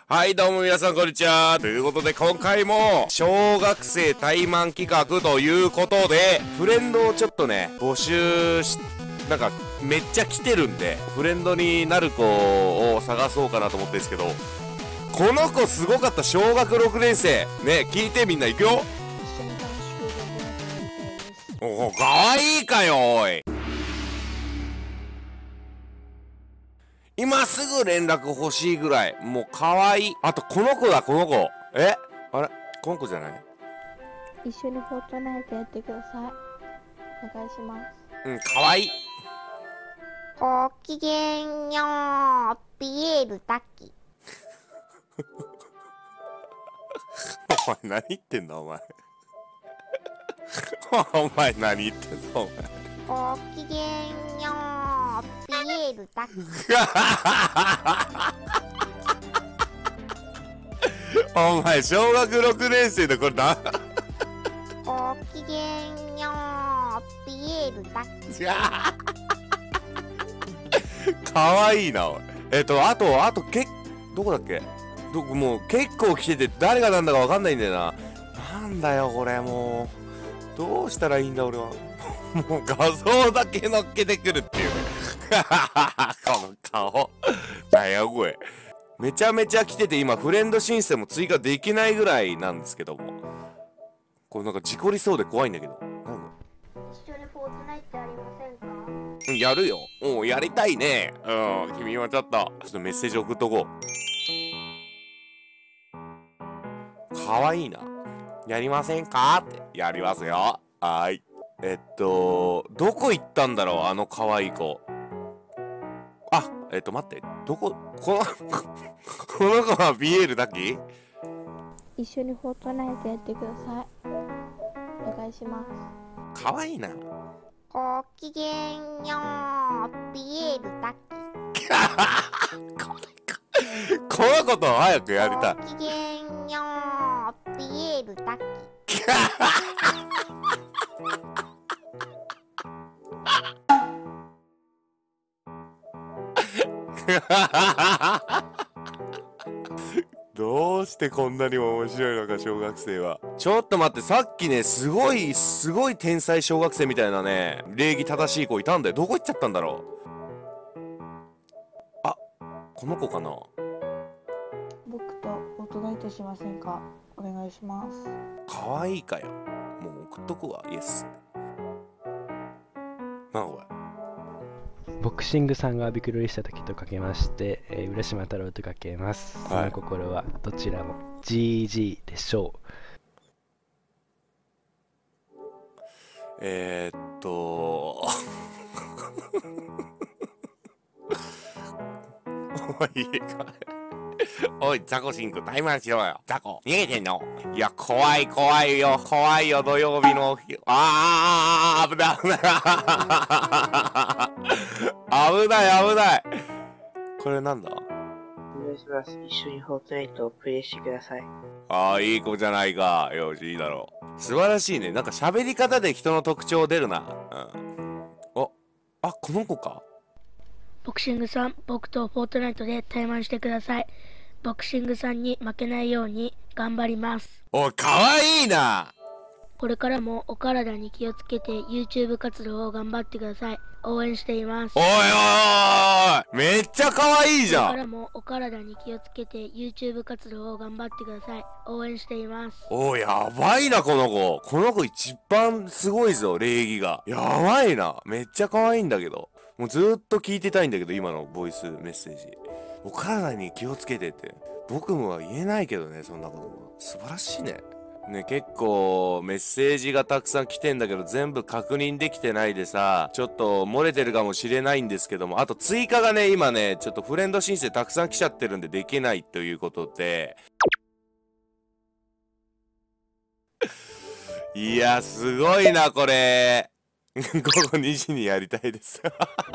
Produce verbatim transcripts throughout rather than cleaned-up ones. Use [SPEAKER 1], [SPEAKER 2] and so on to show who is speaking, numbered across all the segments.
[SPEAKER 1] はいどうも皆さんこんにちは。ということで今回も小学生対マン企画ということでフレンドをちょっとね募集しなんかめっちゃ来てるんでフレンドになる子を探そうかなと思ってるんですけど、この子すごかった。小学ろくねん生ね、聞いてみんな。行くよ。おおかわいいかよおい。今すぐ連絡欲しいぐらいもう可愛い。あとこの子だ、この子。えあれこの子じゃない？
[SPEAKER 2] 一緒にフォートナイトやってください。お願いします。
[SPEAKER 1] うん、可愛い。
[SPEAKER 2] ごきげんよう、ピエール滝。
[SPEAKER 1] お前何言ってんだお前。お前何言ってんだお前。
[SPEAKER 2] ごきげんよう、ピエール滝。
[SPEAKER 1] お前小学ろくねん生でこれな。
[SPEAKER 2] ごきげんよう、ピエール滝。
[SPEAKER 1] かわいいなおい。えっとあとあとけどこだっけ、どこもう結構来てて誰がなんだかわかんないんだよな。なんだよこれ、もうどうしたらいいんだ俺は。もう画像だけ乗っけてくるっていうね。この顔なんやこれ。めちゃめちゃ来てて今フレンド申請も追加できないぐらいなんですけども、これなんか事故りそうで怖いんだけど。なんか
[SPEAKER 2] 一緒にフォートナイトやりませんか？
[SPEAKER 1] やるよ。おうやりたいね。うん、君はちょっとちょっとメッセージ送っとこう。かわいいな。やりませんかって。やりますよ。はーい。えっとどこ行ったんだろうあのかわいい子。あ、えっと待って、どここのこの子はビエールだけ？
[SPEAKER 2] 一緒にフォートナイトやってください。お願いします。
[SPEAKER 1] かわいいな。
[SPEAKER 2] ごきげんよう、ピエール滝。
[SPEAKER 1] この子と早くやりたい。
[SPEAKER 2] ごきげんよう、ピエール滝。
[SPEAKER 1] どうしてこんなにも面白いのか小学生は。ちょっと待って、さっきねすごいすごい天才小学生みたいなね礼儀正しい子いたんだよ。どこ行っちゃったんだろう。あ、この子かな。
[SPEAKER 3] 僕とフォートナイトしませんか？お願いします。
[SPEAKER 1] かわいいかよ。もう送っとくわ。イエス。なんこれ。
[SPEAKER 4] ボクシングさんがビクロリした時とかけまして、えー、浦島太郎とかけます。その心はどちらも ジージー でしょ
[SPEAKER 1] う。えー、っとおいいかおいザコシンクタイマンしろよ。ザコ逃げてんの？いや怖い怖いよ怖いよ。土曜日のあー危ない危ない危ない危ない。これなんだ？
[SPEAKER 5] お願いします。一緒にフォートナイトをプレイしてください。
[SPEAKER 1] ああいい子じゃないか。よしいいだろう。素晴らしいね。なんか喋り方で人の特徴出るな。うん。おあこの子か。
[SPEAKER 6] ボクシングさん、僕とフォートナイトで対マンしてください。ボクシングさんに負けないように頑張ります。
[SPEAKER 1] おい、かわいいな。
[SPEAKER 6] これからもお体に気をつけて YouTube 活動を頑張ってください。応援しています。
[SPEAKER 1] おいおいおいめっちゃかわいいじゃん。
[SPEAKER 6] これからもお体に気をつけて YouTube 活動を頑張ってください。応援しています。
[SPEAKER 1] おい、やばいなこの子。この子一番すごいぞ、礼儀が。やばいな。めっちゃかわいいんだけど。もうずーっと聞いてたいんだけど、今のボイスメッセージ。お体に気をつけてって。僕もは言えないけどね、そんなことも。素晴らしいね。ね、結構メッセージがたくさん来てんだけど全部確認できてないでさ、ちょっと漏れてるかもしれないんですけども、あと追加がね、今ね、ちょっとフレンド申請たくさん来ちゃってるんでできないということで。いや、すごいな、これ。午後にじにやりたいです。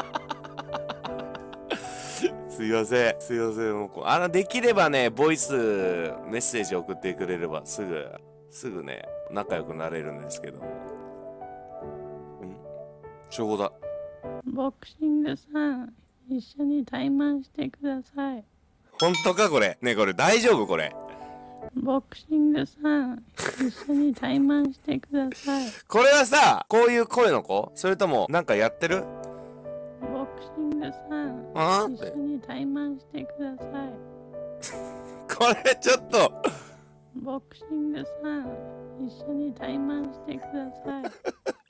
[SPEAKER 1] すいません、すいません。もうあの、できればね、ボイスメッセージ送ってくれればすぐ、すぐね、仲良くなれるんですけども。ん？称号だ。
[SPEAKER 7] ボクシングさん、一緒に対マンしてください。
[SPEAKER 1] 本当かこれ。ねえこれ大丈夫これ。
[SPEAKER 7] ボクシングさん、一緒に対マンしてください。
[SPEAKER 1] これはさ、こういう声の子？それともなんかやってる？
[SPEAKER 7] ボクシングさん、
[SPEAKER 1] あーって
[SPEAKER 7] 一緒に対マンしてください。
[SPEAKER 1] これちょっと
[SPEAKER 7] ボクシングさん、一緒に対マンしてください。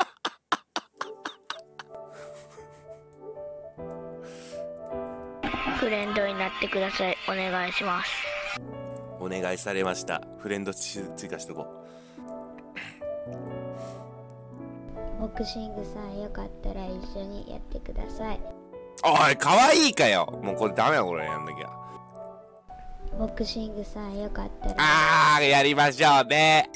[SPEAKER 6] フレンドになってください。お願いします。
[SPEAKER 1] お願いされました。フレンドし追加しとこ
[SPEAKER 2] ボクシングさんよかったら一緒にやってください。
[SPEAKER 1] う。おい可愛いかよ。もうこれダメだこれやんなきゃ。
[SPEAKER 2] ボクシングさんよかったら
[SPEAKER 1] あーやりましょうね。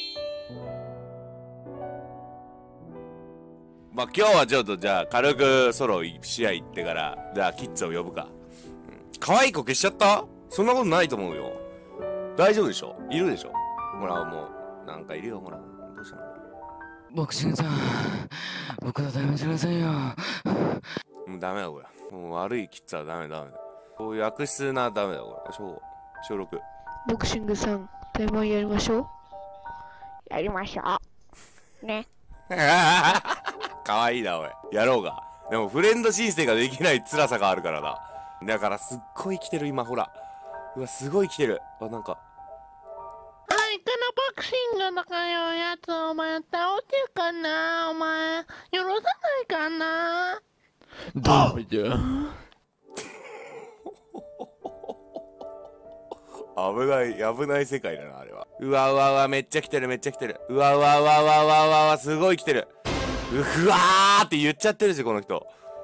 [SPEAKER 1] まあ今日はちょっとじゃあ軽くソロ試合行ってからじゃあキッズを呼ぶか。うん、可愛い子消しちゃった？そんなことないと思うよ。大丈夫でしょ？いるでしょ？ほらもうなんかいるよほら。どうしたの？
[SPEAKER 8] ボクシングさん、僕と対面してくださいよ。
[SPEAKER 1] もうダメだこれ。もう悪いキッズはダメダメだ。こういう悪質なダメだこれ。小小ろく。
[SPEAKER 9] ボクシングさん、対マンやりましょう。やりましょう。ね。
[SPEAKER 1] 可愛いなおい。やろうが。でもフレンド申請ができない辛さがあるからな。だからすっごい来てる今ほら。うわすごい来てる。あなんか。
[SPEAKER 9] 相手のボクシングとかいうやつお前倒せるかなお前許さないかな
[SPEAKER 8] どうじゃ
[SPEAKER 1] 危ない危ない世界だなあれは。うわうわうわめっちゃ来てるめっちゃ来てる。うわうわうわうわうわうわうわすごい来てる。うわーって言っちゃってるしこの人。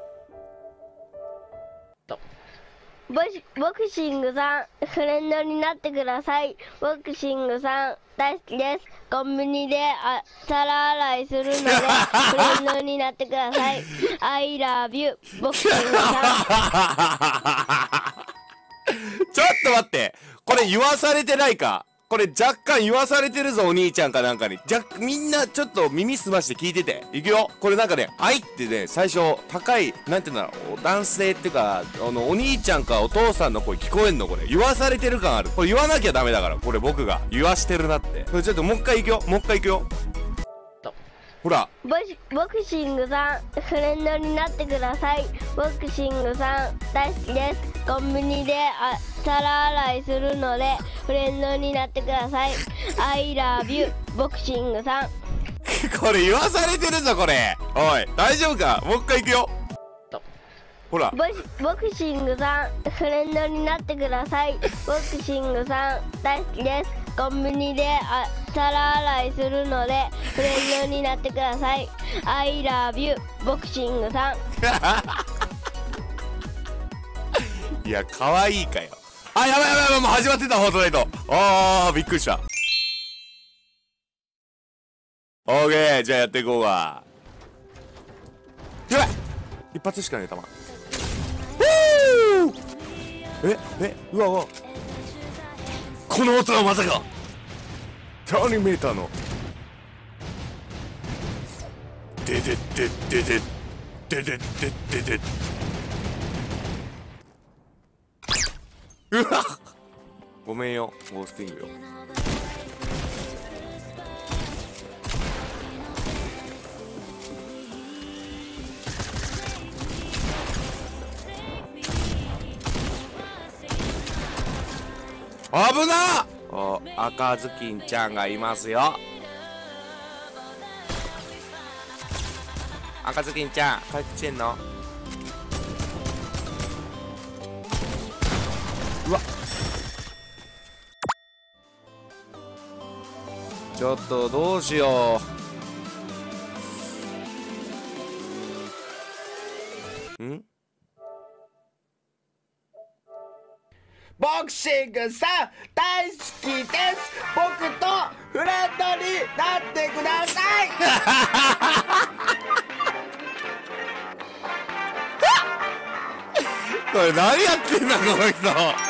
[SPEAKER 10] ボシボクシングさん、フレンドになってください。ボクシングさん、大好きです。コンビニであ皿洗いするので、フレンドになってください。I love you、ボクシングさん。
[SPEAKER 1] ちょっと待って。これ言わされてないか？これ若干言わされてるぞお兄ちゃんかなんかに。じゃ、みんなちょっと耳すまして聞いてて。いくよ。これなんかね、はいってね、最初、高い、なんていうんだろう、男性っていうか、あの、お兄ちゃんかお父さんの声聞こえんのこれ。言わされてる感ある。これ言わなきゃダメだから。これ僕が。言わしてるなって。これちょっともう一回いくよ。もう一回いくよ。ほら。
[SPEAKER 10] ボシボクシングさん、フレンドになってください。ボクシングさん、大好きです。コンビニであ皿洗いするので、フレンドになってください。I love you、ボクシングさん。
[SPEAKER 1] これ言わされてるぞ、これ。おい、大丈夫か？もう一回いくよ。ほら。
[SPEAKER 10] ボシボクシングさん、フレンドになってください。ボクシングさん、大好きです。コンビニであ皿洗いするので、フレンドになってください。I love you、ボクシングさん。
[SPEAKER 1] いや、可愛いかよ。あ、やばいやばいやばい、もう始まってた、フォートナイト。あー、びっくりした。オーケー、じゃあやっていこうか。やばい、一発しかねえ、弾。え、え、うわうわ。この音はまさかターニメーターのででででででででででうわっ、ごめんよ、ゴースティングよ。危なっ。お、赤ずきんちゃんがいますよ。赤ずきんちゃん帰ってきてんの？うわっ、ちょっとどうしようん
[SPEAKER 11] ボクシングさん大好きです。僕とフレンドになってください。
[SPEAKER 1] これ何やってんだこの人。